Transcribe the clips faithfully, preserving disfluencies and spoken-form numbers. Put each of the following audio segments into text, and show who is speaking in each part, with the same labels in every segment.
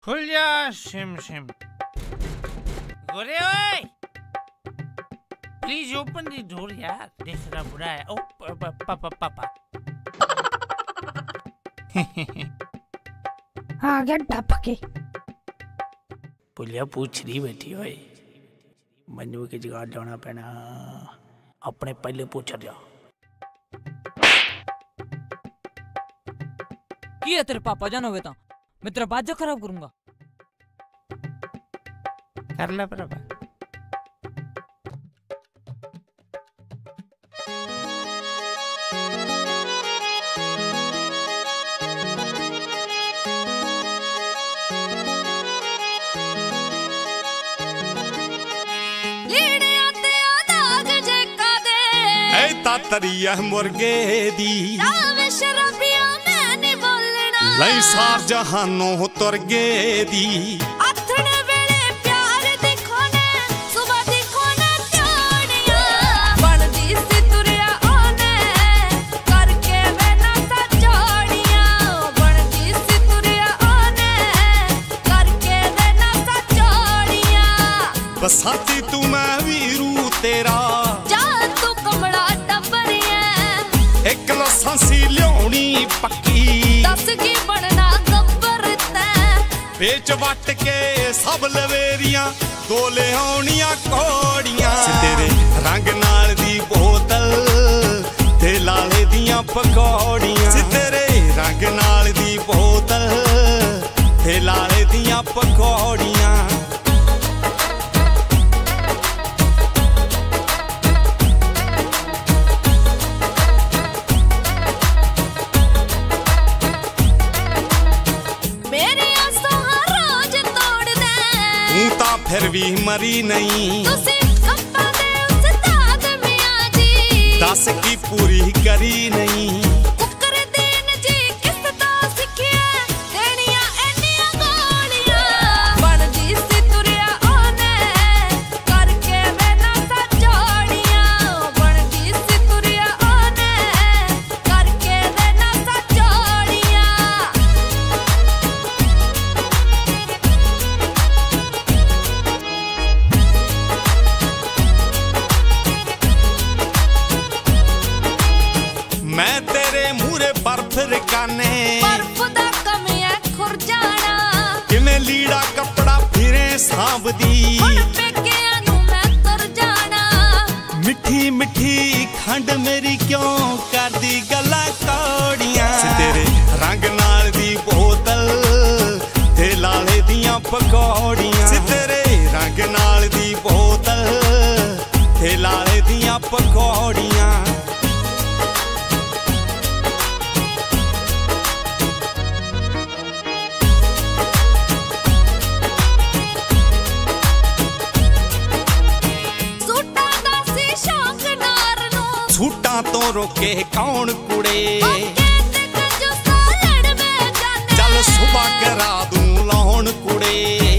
Speaker 1: खुल जा SIM SIM. गोरे ओए, प्लीज ओपन द डोर यार, देखना बुरा है। ओ पापा पापा
Speaker 2: आ गया टप के।
Speaker 1: पुलिया पूछ रही बैठी ओए, मनु के जगह जाना पैना, अपने पहले पूछ जा।
Speaker 3: की है तेरे पापा जान होगे तो मैं तेरा बाजा खराब करूंगा।
Speaker 1: कर ले पापा।
Speaker 4: तरिया मुर्गे दी लई सार जहानो तुरगे दी
Speaker 5: अथने वेले प्यार दिखो ने सुबह दिखो ने प्यारियां बनदी सी तुरिया ओने करके वे ना सजोड़ियां बनदी सी तुरिया ओने करके वे ना सजोड़ियां
Speaker 4: बसाती तू मैं वीरू तेरा
Speaker 5: जा तू कमड़ा
Speaker 4: एक लसांसी लियानी पक्की
Speaker 5: दस की बनना गब्बर तैं
Speaker 4: बेच वट के सब लवेरियां दो ले आउनियां कौड़ियां तेरे रंग नाल दी बोतल ते लाले दियां पकौड़ियां तेरे रंग नाल दी बोतल ते लाले दियां पकौड़ियां फिर भी मरी नहीं दस की पूरी करी नहीं मैं तेरे मूरे बर्फ रकाने
Speaker 5: बर्फ दा कमिया खुर जाना
Speaker 4: किमें लीड़ा कपड़ा फिरे सांभदी
Speaker 5: हुण पेकियां नूं मैं तुर जाना
Speaker 4: मिठी मिठी खंड मेरी क्यों करदी गल्लां कौड़ियां तेरे रंग नाल दी बोतल ते लाले दियां पकौड़ियां तेरे रंग नाल दी बोतल ते लाले दियां पकौड़ियां सूटा तो रोके कौन कुड़े चल सुबह करा दूं लाउन कुड़े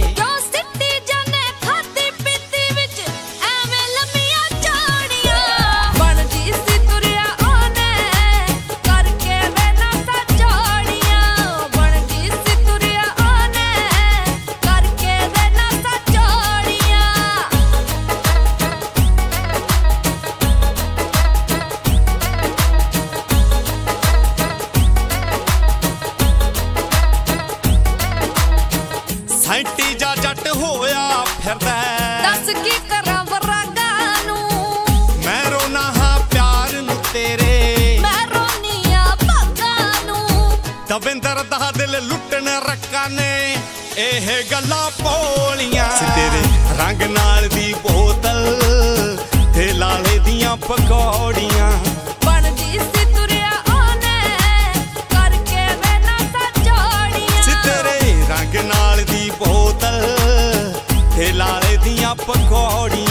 Speaker 4: सैंटी जा जट होया फिरदा
Speaker 5: दस की करा वरागा नू
Speaker 4: मैं रोना हां प्यार नू तेरे
Speaker 5: मैं रोनिया भागा नू
Speaker 4: दविंदर दा दिल लुटन रक्का ने एह गल्लां पोलियां तेरे रंग नाल दी बोतल ते लाले दियां पकौड़ियां
Speaker 5: बनदी सी तुरिया ओने करके वे ना सजोड़ियां
Speaker 4: तेरे रंग नाल दी बोतल ते लाले दियां पकौड़ियां